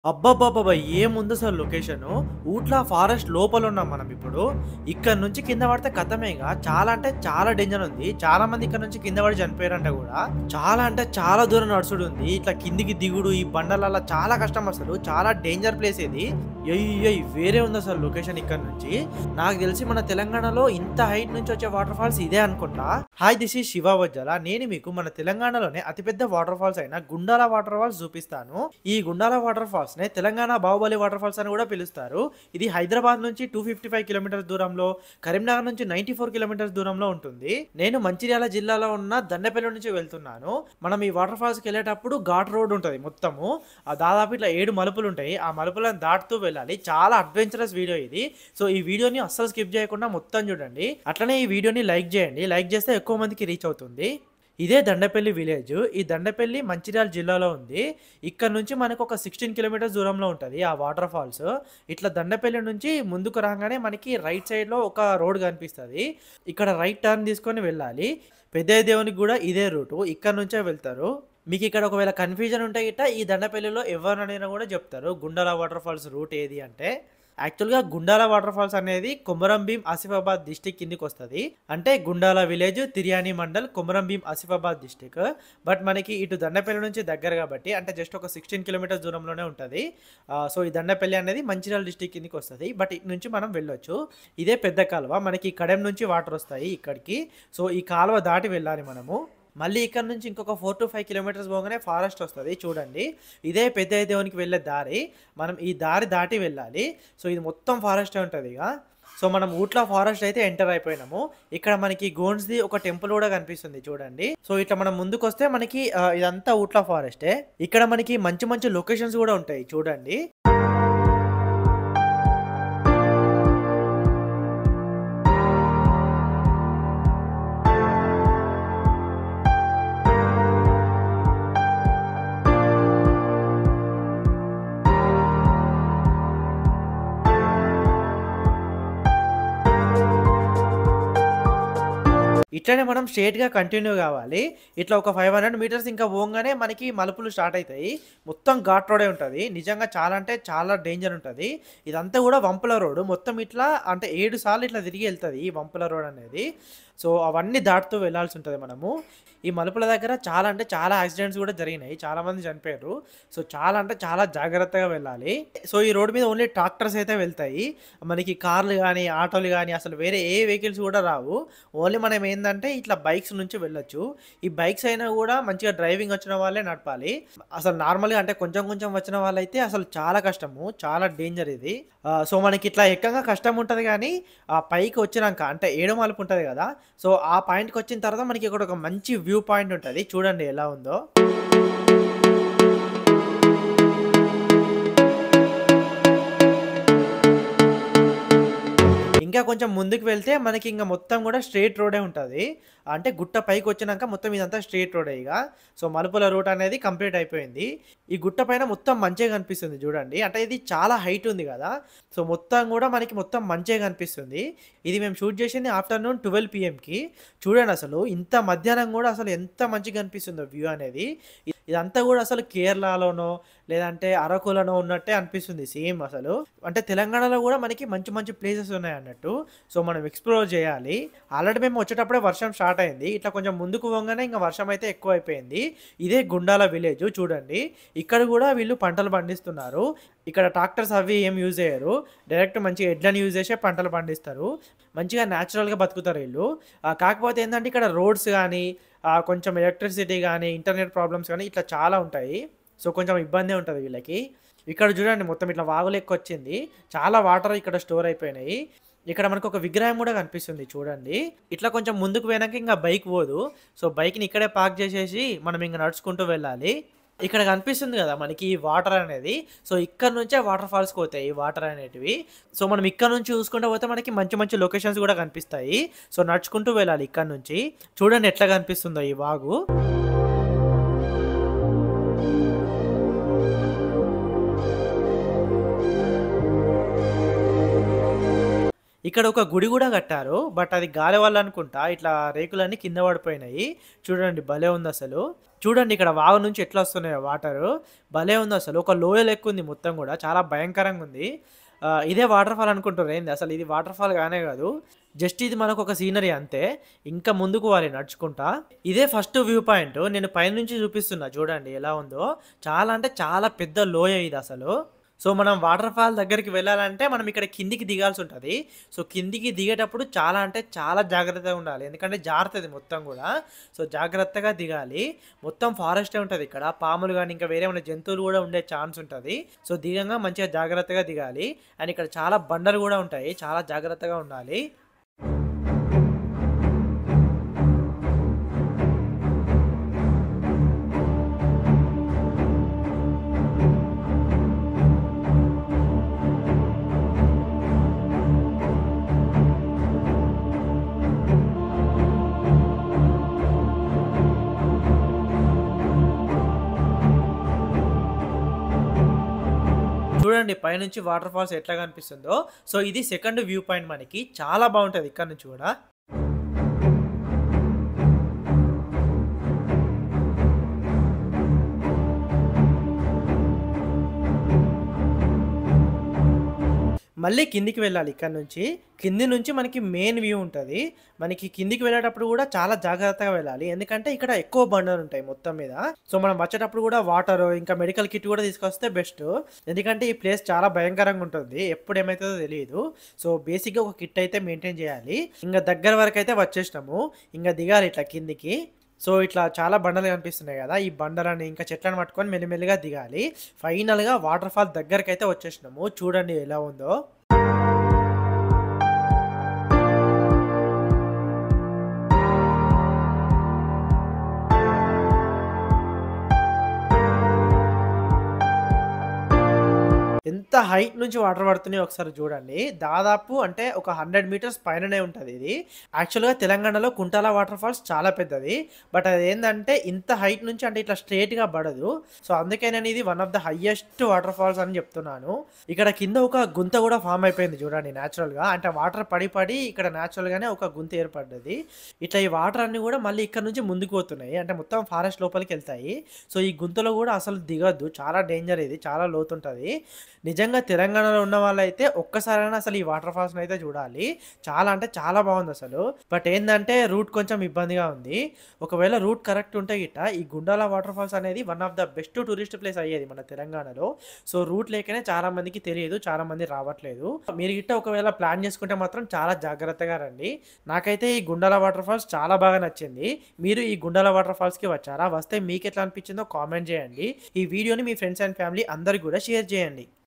అబ్బబ్బబ్బబ్బా! ఏముందసలు location. Ootla forest లోపలున్నాం మనమిప్పుడు. ఇక్కడి నుంచి కింద పడితే ఖతమేగా. చాలా అంటే చాలా డేంజర్ ఉంది. చాలా మంది ఇక్కడ నుంచి కింద పడి చనిపోయారంట గూడా. చాలా అంటే చాలా దూరం నడుసుడుంది. ఇట్లా కిందికి దిగుడు, ఈ బండలల్ల చాలా కష్టం అసలు. చాలా డేంజర్ ప్లేస్ ఇది. వేరే ఉందసలు లొకేషన్ ఇక్కడి నుంచి. నాకు తెలిసి మన తెలంగాణలో ఇంత హైట్ నుంచి వచ్చే వాటర్ ఫాల్స్ ఇదే అనుకుంటా. Hi this is Shiva Vajjala. నేను మీకు మన తెలంగాణలోనే అతిపెద్ద వాటర్ ఫాల్స్ అయిన గుండాల వాటర్ ఫాల్స్ చూపిస్తాను. ఈ గుండాల వాటర్ ఫాల్స్ నే తెలంగాణ బాహుబలి వాటర్ ఫాల్స్ అని కూడా పిలుస్తారు. ఇది హైదరాబాద్ నుంచి 255 కిలోమీటర్స్ దూరంలో, కరీంనగర్ నుంచి 94 కిలోమీటర్స్ దూరంలో ఉంటుంది. నేను మంచిర్యాల జిల్లాలో ఉన్న దండపల్లి నుంచి వెళ్తున్నాను. మనం ఈ వాటర్ ఫాల్స్ కి వెళ్ళేటప్పుడు ఘాట్ రోడ్ ఉంటది మొత్తము. దాదాపు ఇట్లా 7 మలుపులు ఉంటాయి. ఆ మలుపులను దాటుతూ వెళ్ళాలి. చాలా అడ్వెంచరస్ వీడియో ఇది. సో ఈ వీడియోని అస్సలు స్కిప్ చేయకుండా మొత్తం చూడండి. అట్లనే ఈ వీడియోని లైక్ చేయండి. లైక్ చేస్తే ఎక్కువ మందికి రీచ్ అవుతుంది. ఇదే దండపల్లి విలేజ్. ఈ దండపల్లి మంచిర్యాల జిల్లాలో ఉంది. ఇక్కడ నుంచి మనకు ఒక 16 కిలోమీటర్స్ దూరంలో ఉంటుంది ఆ వాటర్ ఫాల్స్. ఇట్లా దండపల్లి నుంచి ముందుకు రాగానే మనకి రైట్ సైడ్లో ఒక రోడ్ కనిపిస్తుంది. ఇక్కడ రైట్ టర్న్ తీసుకొని వెళ్ళాలి. పెద్దయ్య దేవునికి కూడా ఇదే రూటు. ఇక్కడ నుంచే వెళ్తారు. మీకు ఇక్కడ ఒకవేళ కన్ఫ్యూజన్ ఉంటే గిట్ట ఈ దండపల్లిలో ఎవరినైనా కూడా చెప్తారు గుండాల వాటర్ ఫాల్స్ రూట్ ఏది అంటే. యాక్చువల్గా గుండాల వాటర్ ఫాల్స్ అనేది కొమరం భీం ఆసిఫాబాద్ డిస్టిక్ కిందికి వస్తుంది. అంటే Gundala village, Tiryani mandal, Komaram Bheem Asifabad district. But మనకి ఇటు దండపల్లి నుంచి దగ్గర కాబట్టి అంటే జస్ట్ ఒక 16 కిలోమీటర్స్ దూరంలోనే ఉంటుంది. సో ఈ దండపల్లి అనేది మంచిర్యాల డిస్టిక్ కిందికి వస్తుంది. బట్ ఇటు నుంచి మనం వెళ్ళొచ్చు. ఇదే పెద్ద కాలువ. మనకి కడెం నుంచి వాటర్ వస్తాయి ఇక్కడికి. సో ఈ కాలువ దాటి వెళ్ళాలి మనము. మళ్ళీ ఇక్కడ నుంచి ఇంకొక 4 to 5 కిలోమీటర్స్ పోగానే ఫారెస్ట్ వస్తుంది. చూడండి, ఇదే పెద్దయ్య దేవునికి వెళ్ళే దారి. మనం ఈ దారి దాటి వెళ్ళాలి. సో ఇది మొత్తం ఫారెస్టే ఉంటుంది ఇక. సో మనం ఊట్ల ఫారెస్ట్ అయితే ఎంటర్ అయిపోయినాము. ఇక్కడ మనకి గోండ్స్ది ఒక టెంపుల్ కూడా కనిపిస్తుంది చూడండి. సో ఇట్లా మనం ముందుకు వస్తే మనకి ఇదంతా ఊట్ల ఫారెస్టే. ఇక్కడ మనకి మంచి మంచి లొకేషన్స్ కూడా ఉంటాయి చూడండి. ఇట్లనే మనం స్ట్రేట్గా కంటిన్యూ కావాలి. ఇట్లా ఒక 500 మీటర్స్ ఇంకా పోగానే మనకి మలుపులు స్టార్ట్ అవుతాయి. మొత్తం ఘాట్ రోడే ఉంటుంది. నిజంగా చాలా అంటే చాలా డేంజర్ ఉంటుంది. ఇదంతా కూడా వంపుల రోడ్. మొత్తం ఇట్లా అంటే 7 సార్లు ఇట్లా తిరిగి వెళ్తుంది ఈ వంపుల రోడ్ అనేది. సో అవన్నీ దాటుతూ వెళ్ళాల్సి ఉంటుంది మనము. ఈ మలుపుల దగ్గర చాలా అంటే చాలా యాక్సిడెంట్స్ కూడా జరిగినాయి. చాలామంది చనిపోయారు. సో చాలా అంటే చాలా జాగ్రత్తగా వెళ్ళాలి. సో ఈ రోడ్ మీద ఓన్లీ ట్రాక్టర్స్ అయితే వెళ్తాయి. మనకి కార్లు కానీ, ఆటోలు కానీ అసలు వేరే ఏ వెహికల్స్ కూడా రావు. ఓన్లీ మనం ఏంటంటే ఇట్లా బైక్స్ నుంచి వెళ్ళొచ్చు. ఈ బైక్స్ అయినా కూడా మంచిగా డ్రైవింగ్ వచ్చిన వాళ్ళే నడపాలి. అసలు నార్మల్గా అంటే కొంచెం కొంచెం వచ్చిన వాళ్ళైతే అసలు చాలా కష్టము, చాలా డేంజర్ ఇది. సో మనకి ఇట్లా ఎక్కగా కష్టం ఉంటుంది కానీ ఆ పైకి వచ్చినాక అంటే 7 మలుపు ఉంటుంది కదా. సో ఆ పాయింట్కి వచ్చిన తర్వాత మనకి ఇక్కడ ఒక మంచి వ్యూ పాయింట్ ఉంటుంది. చూడండి ఎలా ఉందో. ఇంకా కొంచెం ముందుకు వెళ్తే మనకి ఇంకా మొత్తం కూడా స్ట్రేట్ రోడే ఉంటుంది. అంటే గుట్ట పైకి వచ్చినాక మొత్తం ఇదంతా స్ట్రేట్ రోడే ఇక. సో మలుపుల రూట్ అనేది కంప్లీట్ అయిపోయింది. ఈ గుట్ట పైన మొత్తం మంచిగా కనిపిస్తుంది చూడండి. అంటే ఇది చాలా హైట్ ఉంది కదా. సో మొత్తం కూడా మనకి మొత్తం మంచిగా కనిపిస్తుంది. ఇది మేము షూట్ చేసింది ఆఫ్టర్నూన్ 12 PMకి. చూడండి అసలు ఇంత మధ్యాహ్నం కూడా అసలు ఎంత మంచిగా కనిపిస్తుందో వ్యూ అనేది. ఇదంతా కూడా అసలు కేరళలోనో లేదంటే అరకులోనో ఉన్నట్టే అనిపిస్తుంది సేమ్ అసలు. అంటే తెలంగాణలో కూడా మనకి మంచి మంచి ప్లేసెస్ ఉన్నాయి అన్నట్టు. సో మనం ఎక్స్ప్లోర్ చేయాలి. ఆల్రెడీ మేము వచ్చేటప్పుడే వర్షం స్టార్ట్ అయింది. ఇట్లా కొంచెం ముందుకు పోగానే ఇంకా వర్షం అయితే ఎక్కువ అయిపోయింది. ఇదే గుండాల విలేజ్ చూడండి. ఇక్కడ కూడా వీళ్ళు పంటలు పండిస్తున్నారు. ఇక్కడ ట్రాక్టర్స్ అవి ఏం యూజ్ చేయరు. డైరెక్ట్ మంచిగా ఎడ్లను యూజ్ చేసే పంటలు పండిస్తారు. మంచిగా న్యాచురల్గా బతుకుతారు వీళ్ళు. కాకపోతే ఏంటంటే ఇక్కడ రోడ్స్ కానీ, కొంచెం ఎలక్ట్రిసిటీ కానీ, ఇంటర్నెట్ ప్రాబ్లమ్స్ కానీ ఇట్లా చాలా ఉంటాయి. సో కొంచెం ఇబ్బంది ఉంటుంది వీళ్ళకి. ఇక్కడ చూడండి మొత్తం ఇట్లా వాగులు ఎక్కువ వచ్చింది. చాలా వాటర్ ఇక్కడ స్టోర్ అయిపోయినాయి. ఇక్కడ మనకు ఒక విగ్రహం కూడా కనిపిస్తుంది చూడండి. ఇట్లా కొంచెం ముందుకు పోయినాక ఇంకా బైక్ పోదు. సో బైక్ని ఇక్కడే పార్క్ చేసేసి మనం ఇంకా నడుచుకుంటూ వెళ్ళాలి. ఇక్కడ కనిపిస్తుంది కదా మనకి ఈ వాటర్ అనేది. సో ఇక్కడ నుంచే వాటర్ ఫాల్స్కి పోతాయి ఈ వాటర్ అనేటివి. సో మనం ఇక్కడ నుంచి చూసుకుంటూ పోతే మనకి మంచి మంచి లొకేషన్స్ కూడా కనిపిస్తాయి. సో నడుచుకుంటూ వెళ్ళాలి ఇక్కడ నుంచి. చూడండి ఎట్లా కనిపిస్తుందో ఈ వాగు. ఇక్కడ ఒక గుడి గూడా కట్టారు. బట్ అది గాలి వల్ల అనుకుంటా ఇట్లా రేకులన్నీ కింద పడిపోయినాయి. చూడండి భలే ఉందసలు. చూడండి ఇక్కడ వాగు నుంచి ఎట్లా వస్తున్నాయో వాటరు. భలే ఉందసలు. ఒక లోయ లెక్కుంది మొత్తం గూడా. చాలా భయంకరంగుంది. ఇదే వాటర్ ఫాల్ అనుకుంటుర్రా ఏంది? అసలు ఇది వాటర్ ఫాల్ గానే గాదు. జస్ట్ ఇది మనకొక సీనరీ అంతే. ఇంకా ముందుకు పోవాలి నడుచుకుంటా. ఇదే ఫస్ట్ వ్యూ పాయింట్. నేను పైనుంచి చూపిస్తున్నా చూడండి ఎలా ఉందో. చాలా అంటే చాలా పెద్ద లోయ ఇదసలు. సో, మనం వాటర్ ఫాల్ దగ్గరికి వెళ్ళాలంటే మనం ఇక్కడ కిందికి దిగాల్సుంటది. సో, కిందికి దిగేటప్పుడు చాలా అంటే చాలా జాగ్రత్తగా ఉండాలి. ఎందుకంటే జారుతది మొత్తం గూడా. సో, జాగ్రత్తగా దిగాలి. మొత్తం ఫారెస్టే ఉంటది ఇక్కడ. పాములు గాని, ఇంకా వేరే ఏమైనా జంతువులు గూడా ఉండే ఛాన్స్ ఉంటది. సో, దిగంగా మంచిగా జాగ్రత్తగా దిగాలి. అండ్ ఇక్కడ చాలా బండలు గూడా ఉంటాయి. చాలా జాగ్రత్తగా ఉండాలి. చూడండి పైనుంచి వాటర్ ఫాల్స్ ఎట్లా కనిపిస్తుందో. సో, ఇది సెకండ్ వ్యూ పాయింట్ మనకి. చాలా బావుంటది ఇక్కడ నుంచి గూడా. మళ్ళీ కిందికి వెళ్ళాలి ఇక్కడ నుంచి. కింది నుంచి మనకి మెయిన్ వ్యూ ఉంటది. మనకి కిందికి వెళ్ళేటప్పుడు గూడా చాలా జాగ్రత్తగా వెళ్ళాలి. ఎందుకంటే ఇక్కడ ఎక్కువ బండలుంటాయి మొత్తం మీద. సో, మనం వచ్చేటప్పుడు గూడా వాటరు, ఇంకా మెడికల్ కిట్ గూడా తీసుకొస్తే బెస్ట్. ఎందుకంటే ఈ ప్లేస్ చాలా భయంకరంగా ఉంటుంది. ఎప్పుడు ఏమైతదో తెలీదు. సో, బేసిక్‌గా ఒక కిట్ అయితే మెయింటైన్ చేయాలి. ఇంగ దగ్గర వరకైతే వచ్చేసినాము. ఇంగ దిగాలి ఇట్లా కిందికి. సో, ఇట్లా చాలా బండలు కనిపిస్తున్నాయి గదా! ఈ బండలని ఇంకా చెట్లను పట్టుకొని మెల్లిమెల్లిగా దిగాలి. ఫైనల్‌గా వాటర్ ఫాల్ దగ్గరకైతే వచ్చేసినాము. చూడండి ఎలా ఉందో. ఎంత హైట్ నుంచి వాటర్ పడుతున్నాయో ఒకసారి చూడండి. దాదాపు అంటే ఒక 100 మీటర్స్ పైననే ఉంటది ఇది. యాక్చువల్‌గా తెలంగాణలో కుంటాల వాటర్ ఫాల్స్ చాలా పెద్దది. బట్ అదేందంటే ఇంత హైట్ నుంచి అంటే ఇట్లా స్ట్రెయిట్‌గా పడదు. సో, అందుకే నేను ఇది one of the highest water falls అని చెప్తున్నాను. ఇక్కడ కింద ఒక గుంత కూడా ఫార్మ్ అయిపోయింది చూడండి న్యాచురల్‌గా. అంటే వాటర్ పడి పడి ఇక్కడ న్యాచురల్‌గానే ఒక గుంత ఏర్పడ్డది. ఇట్లా ఈ వాటర్ అన్నీ కూడా మళ్ళీ ఇక్కడ నుంచి ముందుకు పోతున్నాయి. అంటే మొత్తం ఫారెస్ట్ లోపలికెళ్తాయి. సో, ఈ గుంతలో కూడా అసలు దిగొద్దు. చాలా డేంజర్ ఇది. చాలా లోతుంటది. నిజంగా తెలంగాణలో ఉన్న వాళ్ళైతే ఒక్కసారైనా అసలు ఈ వాటర్ ఫాల్స్‌నైతే చూడాలి. చాలా అంటే చాలా బావుందసలు. బట్ ఏందంటే రూట్ కొంచెం ఇబ్బందిగా ఉంది. ఒకవేళ రూట్ కరెక్ట్ ఉంటే గిట్ట ఈ గుండాల వాటర్ ఫాల్స్ అనేది one of the best tourist place అయ్యేది మన తెలంగాణలో. సో, రూట్ లేకనే చాలా మందికి తెలియదు. చాలా మంది రావట్లేదు. మీరు గిట్ట ఒకవేళ ప్లాన్ చేసుకుంటే మాత్రం చాలా జాగ్రత్తగా రండి. నాకైతే ఈ గుండాల వాటర్ ఫాల్స్ చాలా బాగా నచ్చింది. మీరు ఈ గుండాల వాటర్ ఫాల్స్‌కి వచ్చారా? వస్తే మీకెట్లా అనిపించిందో కామెంట్ చేయండి. ఈ వీడియోని మీ ఫ్రెండ్స్ అండ్ ఫ్యామిలీ అందరికి కూడా షేర్ చేయండి.